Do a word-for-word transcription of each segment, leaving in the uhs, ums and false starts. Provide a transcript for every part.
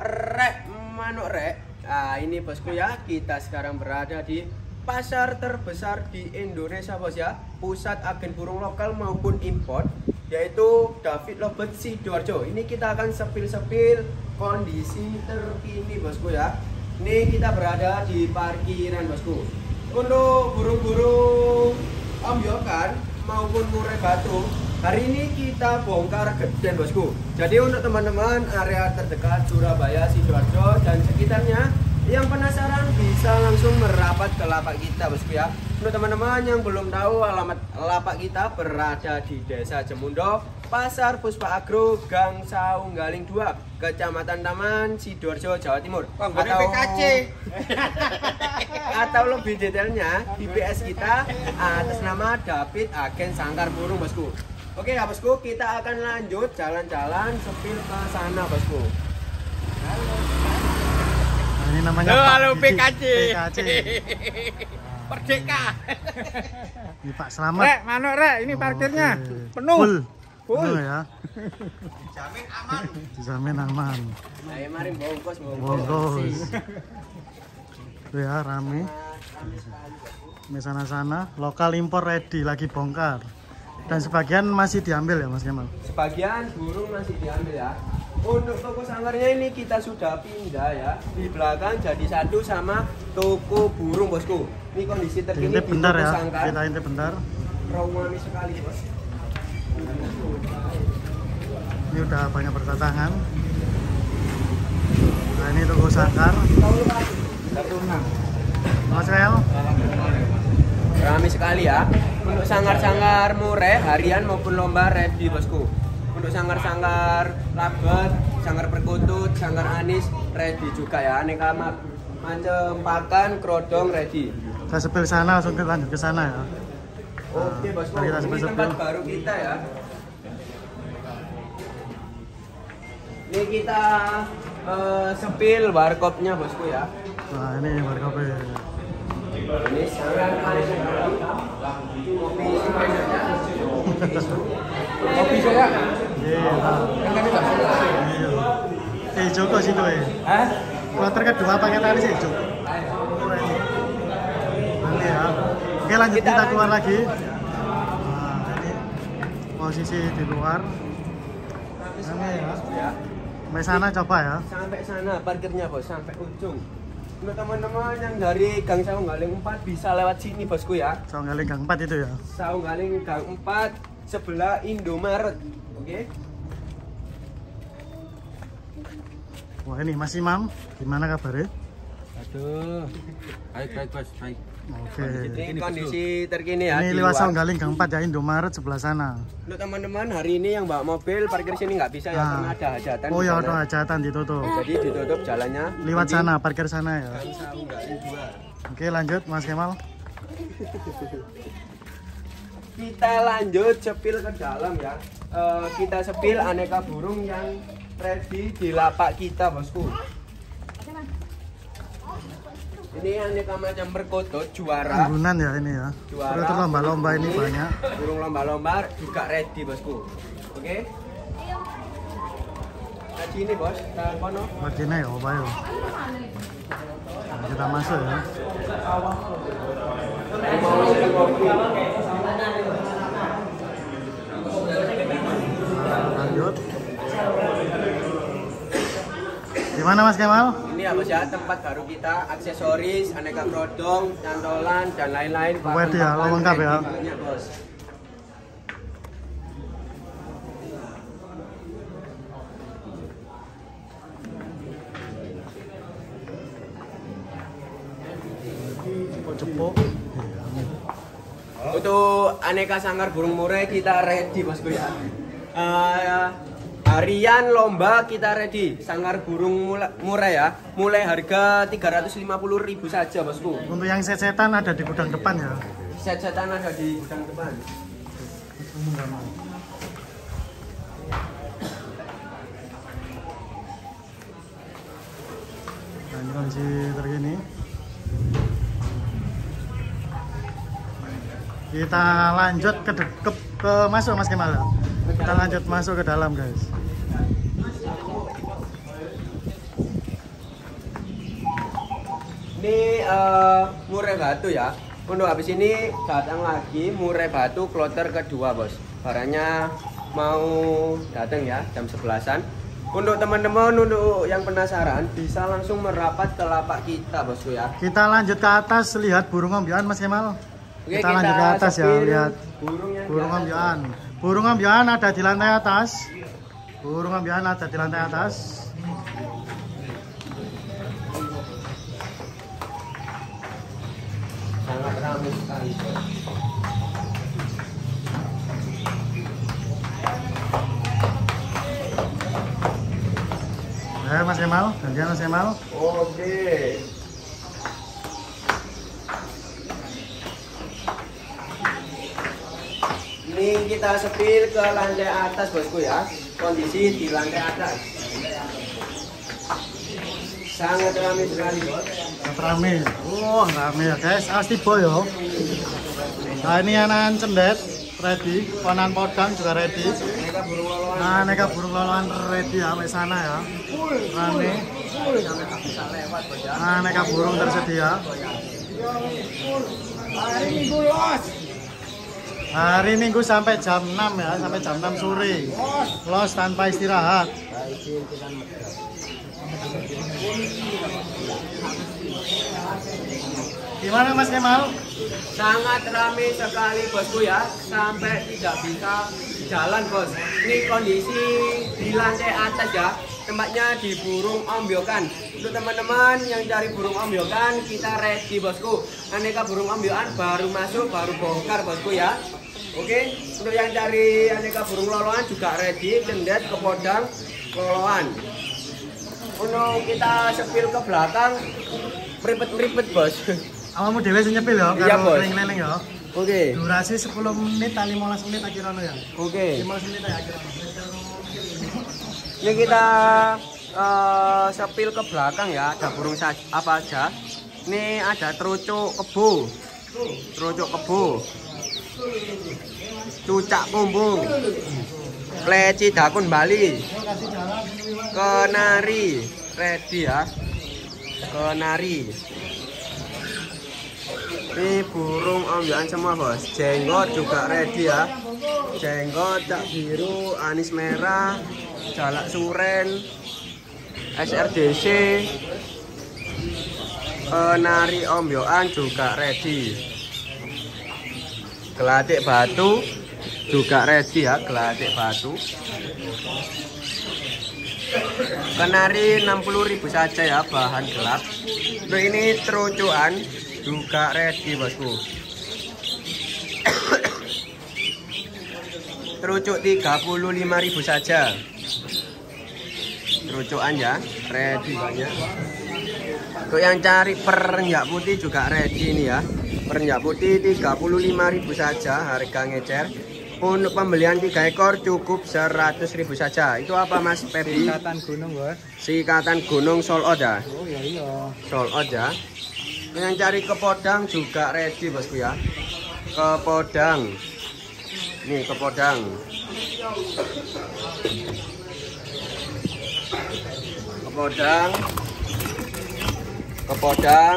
Rek manuk rek. Nah ini bosku ya, kita sekarang berada di pasar terbesar di Indonesia bos ya, pusat agen burung lokal maupun impor, yaitu David Lobet Sidoarjo. Ini kita akan sepil-sepil kondisi terkini bosku ya. Ini kita berada di parkiran bosku. Untuk burung-burung ombyokan maupun murai batu, hari ini kita bongkar geden bosku. Jadi untuk teman-teman area terdekat Surabaya, Sidoarjo dan sekitarnya yang penasaran bisa langsung merapat ke lapak kita bosku ya. Untuk teman-teman yang belum tahu, alamat lapak kita berada di Desa Jemundo, Pasar Puspa Agro, Gang Saunggaling dua, Kecamatan Taman, Sidoarjo, Jawa Timur. Atau P K C atau lebih detailnya di P S kita atas nama David Agen Sangkar Burung bosku. Oke ya bosku, kita akan lanjut jalan-jalan sepil ke sana bosku. Halo. Nah, ini namanya halo, Pak halo P K C. P K C. Merdeka. Ini Pak Selamat. Rek, manuk rek, ini parkirnya Oke. penuh. Full. Full. Penuh ya. Dijamin aman. Dijamin aman. Saya mari bongkos Bongkos. Tuh ya, rame. Di sana-sana, lokal impor ready lagi bongkar. Dan sebagian masih diambil ya Mas Kemal? Sebagian burung masih diambil ya. Untuk toko sangkarnya ini kita sudah pindah ya. Di belakang jadi satu sama toko burung bosku. Ini kondisi terkini Intip di bentar toko ya, sangkar. kita intip bentar. Ramai sekali bos. Ini udah banyak berdatangan. Nah ini toko sangkar. satu enam. Mas Kemal? Ramai sekali ya. Untuk sangkar-sangkar murai harian maupun lomba ready bosku. Untuk sangkar-sangkar labet, sangkar perkutut, sangkar anis ready juga ya. Aneka macam pakan, kerodong ready. Saya sepil sana, langsung kita lanjut ke sana ya. Oke bosku, Mari kita ini sepil-sepil. tempat baru kita ya. Ini kita uh, sepil warkopnya bosku ya. Nah ini warkop. Ini sangat manis sekali. Kopi sebenarnya. Kopi saya. Iya. Eh Joko situ ya. Hah? Kloter kedua pakai tali sih Joko. Nanti ya. Oke lanjut kita, kita keluar lagi. Nah ini posisi di luar. Ini ya. Sampai sana coba ya. Sampai sana parkirnya bos, sampai ujung. Untuk teman-teman yang dari Gang Saunggaling empat bisa lewat sini bosku ya. Saunggaling Gang empat itu ya. Saunggaling Gang empat sebelah Indomaret. Oke. Wah ini Mas Imam, gimana kabarnya? Aduh. Baik, baik, Bos, baik. Oke. Ini kondisi terkini ya. Ini di lewat luar. Saunggaling Gang empat ya, Indomaret sebelah sana. Untuk teman-teman hari ini yang bawa mobil parkir sini nggak bisa ya, Nah. karena ada hajatan. Oh di ya, sana. ada hajatan ditutup. Jadi ditutup jalannya. Lewat Nanti sana, parkir sana ya. Gang Saunggaling dua. Oke lanjut Mas Kemal. Kita lanjut sepil ke dalam ya. Eh, kita sepil aneka burung yang ready di lapak kita bosku. Ini aneka macam perkutut juara. Anggunan ya ini ya. Juara. Terus lomba-lomba ini banyak. Burung lomba-lomba juga ready bosku. Oke. Nah, sini bos, kita kono. Bagiannya ya apa ya? Nah, kita masuk ya. Nah, lanjut. Gimana Mas Kemal? Ini ya bos ya, tempat baru kita, aksesoris, aneka kerodong, cantolan dan lain-lain. Waduh ya, Bahan-bahan lengkap ya. ready banyak bos. Cepuk. Untuk aneka sangkar burung murai kita ready bosku ya. Eh, harian lomba kita ready. Sangkar burung mula- murai ya. Mulai harga tiga ratus lima puluh ribu saja bosku. Untuk yang set-setan ada di gudang depan ya. Set-setan ada di gudang depan. Nah, ini kondisi terkini. Kita lanjut ke, ke, ke masuk Mas Kemal. Kita lanjut masuk ke dalam guys. Ini uh, murai batu ya. Untuk habis ini datang lagi murai batu kloter kedua bos. Barangnya mau datang ya jam sebelasan. Untuk teman-teman untuk yang penasaran bisa langsung merapat ke lapak kita bosku ya. Kita lanjut ke atas lihat burung ombyoan Mas Kemal. Oke, kita, kita lanjut ke atas ya lihat burung yang burung ombyoan. Burung ombyoan ada di lantai atas. Burung ombyoan ada di lantai atas. Sangat ramai sekali. Eh Mas Kemal, gantian Mas Kemal. Oke. Ini kita sepil ke lantai atas bosku ya. Kondisi di lantai atas. Sangat ramai sekali bos. Sangat ramai. Oh ramai ya guys. Pasti boyo. Nah ini anak cendet ready. Ponan podang juga ready. Mereka burung loloan. Nah mereka burung loloan ready ya sampai sana ya. Ramai. Sampai tak bisa lewat bos ya. Nah mereka burung tersedia. Hari Minggu los. Hari Minggu sampai jam enam ya, sampai jam enam sore. Los tanpa istirahat. Gimana Mas Kemal? Sangat ramai sekali bosku ya, sampai tidak bisa jalan bos. Ini kondisi di lantai atas ya, tempatnya di burung ombyokan. Untuk teman-teman yang cari burung ombyokan, kita ready bosku. Aneka burung ombyokan baru masuk, baru bongkar bosku ya. Oke, untuk yang cari aneka burung loloan juga ready, cendet, kepodang, loloan. Untuk kita sepil ke belakang, meripet-meripet bos. Awakmu dhewe sing nyepil ya, Iya, karo Bos. keliling-keliling ya. Oke. Durasi sepuluh menit, lima belas menit akhirnya ya. Oke. lima belas menit ya akhirnya. Ini kita uh, sepil ke belakang ya, ada burung sa- apa aja. Ini ada terucuk kebo, terucuk kebo, cucak kumbung, pleci dakun Bali, kenari, ready ya, kenari. Ini burung ombyokan semua bos, jenggot juga ready ya, jenggot cak biru, anis merah, jalak suren, S R D C, kenari ombyokan juga ready, gelatik batu juga ready ya, gelatik batu. Kenari enam puluh ribu saja ya, bahan gelap. Untuk ini terucukan juga ready bosku. Terucuk tiga puluh lima ribu saja. Terucukan ya, ready banyak. Untuk yang cari perenjak putih juga ready ini ya. Perenjak putih tiga puluh lima ribu saja, harga ngecer. Untuk pembelian tiga ekor cukup seratus ribu saja. Itu apa Mas Pepi? Sikatan gunung, Bos. Sikatan gunung Solod ya. Oh iya iya. Solod ya. Yang cari kepodang juga ready bosku ya. Kepodang. Nih kepodang. Kepodang. Kepodang.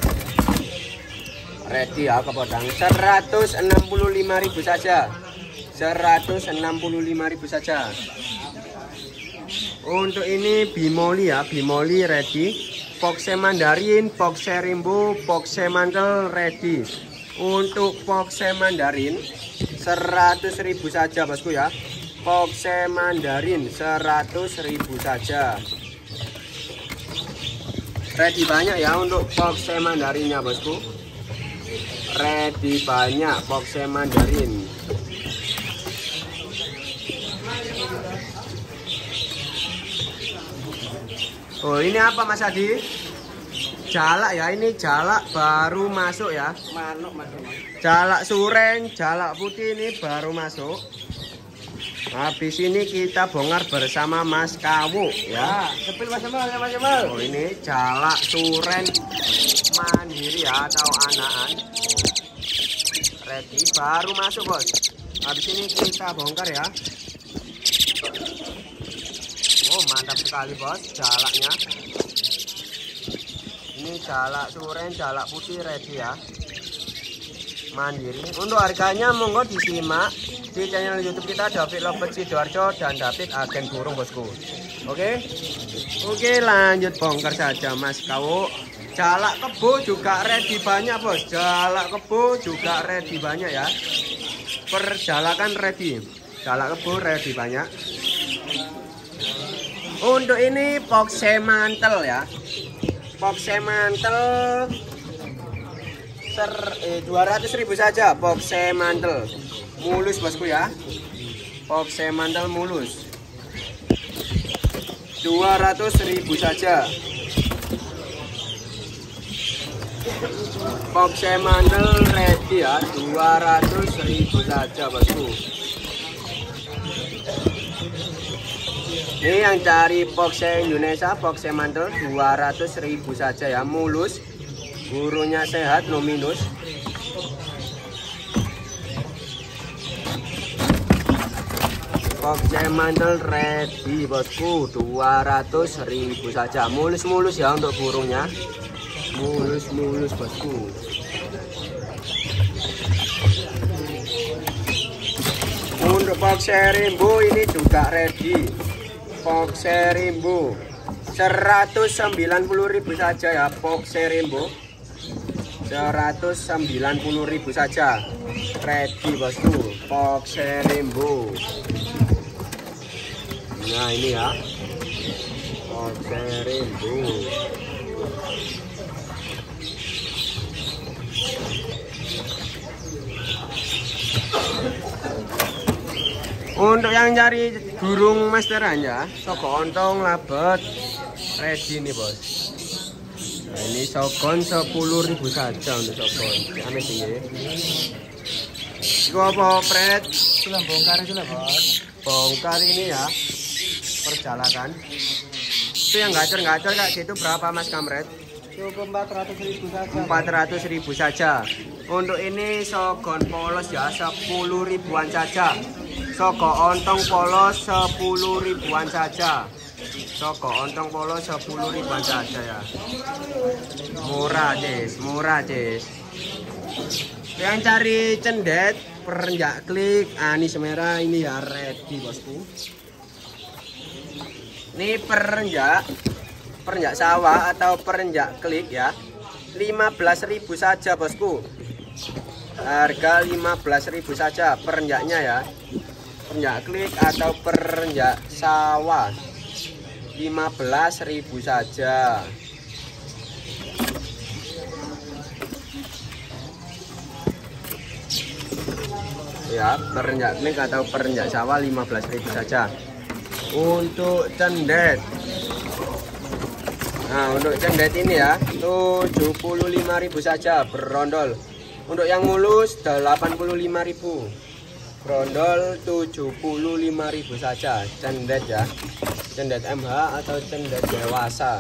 Ready ya kepodang. seratus enam puluh lima ribu saja. seratus enam puluh lima ribu saja. Untuk ini bimoli ya, bimoli ready. Pokse mandarin, pokse rimbo, pokse mantel ready. Untuk pokse mandarin seratus ribu saja bosku ya. Pokse mandarin seratus ribu saja. Ready banyak ya untuk pokse mandarinnya bosku. Ready banyak pokse mandarin. Oh ini apa Mas Adi? Jalak ya, ini jalak baru masuk ya. Manuk masuk. Jalak suren, jalak putih ini baru masuk. Habis ini kita bongkar bersama Mas Kawu ya. Sepil Mas Jamal ya Mas Jamal. Oh ini jalak suren mandiri ya atau anakan. Ready baru masuk bos. Habis ini kita bongkar ya. Oh mantap sekali bos jalaknya. Ini jalak suren, jalak putih ready ya, mandiri. Untuk harganya monggo disimak di channel YouTube kita, David Lovebird Sidoarjo dan David Agen Burung bosku. Oke, oke lanjut bongkar saja Mas Kau. Jalak kebo juga ready banyak bos, jalak kebo juga ready banyak ya. Perjalakan ready, jalak kebo ready banyak. Untuk ini pokse mantel ya, pokse mantel ser eh, dua ratus ribu saja, pokse mantel mulus bosku ya, pokse mantel mulus dua ratus ribu saja. Pokse mantel ready ya, dua ratus ribu saja bosku. Ini yang cari pokse Indonesia, pokse mantel dua ratus ribu saja ya, mulus, burungnya sehat, no minus. Pokse mantel ready bosku, dua ratus ribu saja, mulus-mulus ya untuk burungnya, mulus-mulus bosku. Untuk pokse rimbo ini juga ready, pokse rimbo seratus sembilan puluh ribu saja ya, pokse rimbo seratus sembilan puluh ribu saja, ready bosku, pokse rimbo. Nah ini ya, pokse rimbo. Untuk yang cari burung masteran ya, soko ontong labet ready nih bos. Nah, ini sokon sepuluh ribu saja untuk sokon. Ame tinggi. Itu apa pret? Sudah bongkar itu lah bos. Bongkar ini ya, perjalanan. Itu yang gacor-gacor kayak gitu berapa Mas Kamret? Cukup empat ratus ribu saja. empat ratus ribu saja. Untuk ini sogon polos ya, sepuluh ribuan saja. Soko ontong polos sepuluh ribuan saja. Soko ontong polos sepuluh ribuan saja ya. Murah Cis, murah Cis. Yang cari cendet perenjak klik anis merah ini ya ready bosku. Ini perenjak perenjak sawah atau perenjak klik ya, lima belas ribu saja bosku. Harga lima belas ribu saja perenjaknya ya. Perenjak klik atau perenjak sawah lima belas ribu saja. Ya, perenjak klik atau perenjak sawah lima belas ribu saja. Untuk cendet, nah untuk cendet ini ya tujuh puluh lima ribu saja berondol. Untuk yang mulus delapan puluh lima ribu, berondol tujuh puluh lima ribu saja. Cendet ya, cendet M H atau cendet dewasa.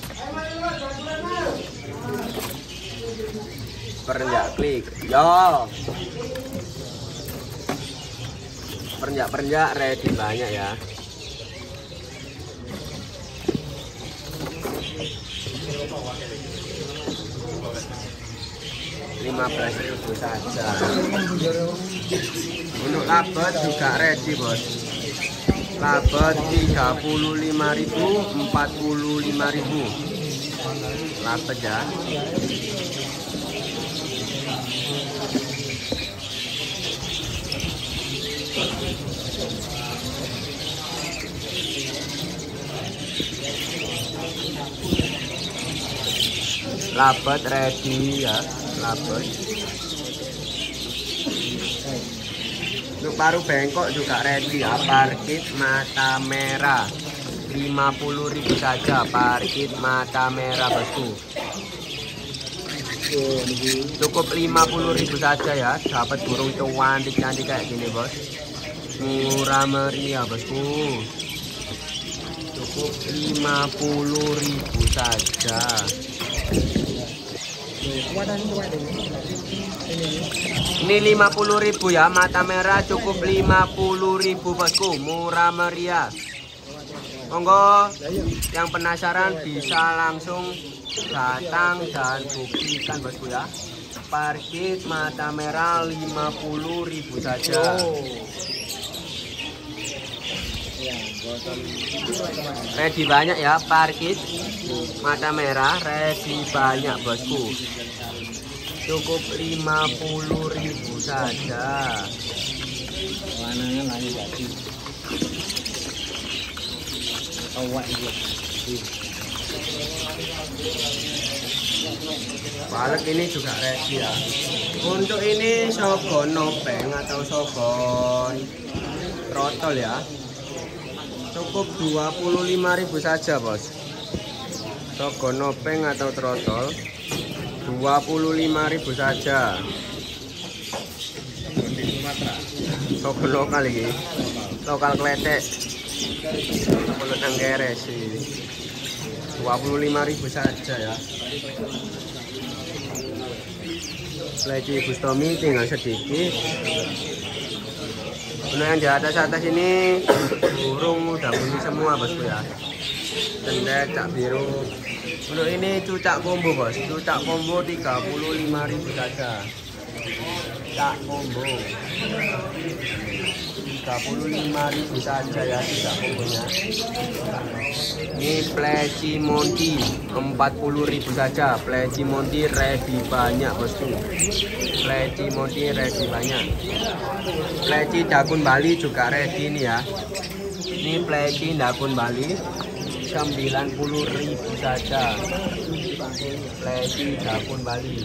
Perenjak klik yo, perenjak-perenjak ready banyak ya. lima belas ribu saja. Untuk labet juga ready bos, labet tiga puluh lima ribu, empat puluh lima ribu labet ya. Labet ready ya, labet. Untuk paruh bengkok juga ready ya, parkit mata merah lima puluh ribu saja, parkit mata merah bosku. Cukup lima puluh ribu saja ya, dapat burung cantik-cantik kayak gini bos. Murah meriah bosku. Cukup lima puluh ribu saja. Ini lima puluh ribu ya, mata merah cukup lima puluh ribu bosku, murah meriah. Monggo yang penasaran bisa langsung datang dan buktikan bosku ya. Parkit mata merah lima puluh ribu saja. Ready banyak ya, parkit mata merah ready banyak bosku. Cukup lima puluh ribu saja. Warnanya lain tadi. Awak itu. Balek ini juga ready ya. Untuk ini sogon nopeng atau sogon trotol ya. Cukup dua puluh lima ribu saja bos. Sogon nopeng atau trotol dua puluh lima ribu saja. Sogon lokal ini. Lokal kletek. Mulut nangkere sih. dua puluh lima ribu saja ya. Lagi Bustomi tinggal sedikit. Untuk yang di atas atas ini burung udah bunyi semua bosku ya. Cendet, cak biru. Untuk ini cucak combo bos. Cucak combo tiga puluh lima ribu saja. Cak combo tiga puluh lima ribu saja ya cucak kombonya. Ini pleci monti empat puluh ribu saja. Pleci monti ready banyak bosku. Pleci monti ready banyak. Pleci dakun Bali juga ready nih ya. Ini pleci dakun Bali sembilan puluh ribu saja. Pleci dakun Bali.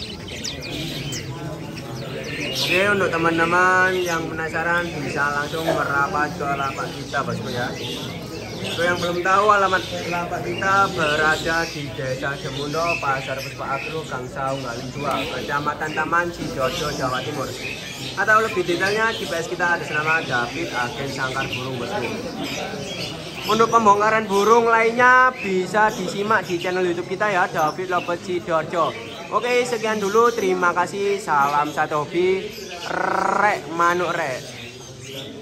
Oke, untuk teman-teman yang penasaran bisa langsung merapat ke lapak kita bosku ya. Untuk yang belum tahu, alamat lapak kita berada di Desa Jemundo, Pasar Puspa Agro, Gang Saung, Galing dua, Kecamatan Taman, Sidoarjo, Jawa Timur. Atau lebih detailnya G P S kita ada nama David, agen sangkar burung bosku. Untuk pembongkaran burung lainnya bisa disimak di channel YouTube kita ya, David Lobet Sidoarjo. Oke, sekian dulu. Terima kasih. Salam satu hobi. Rek manuk rek.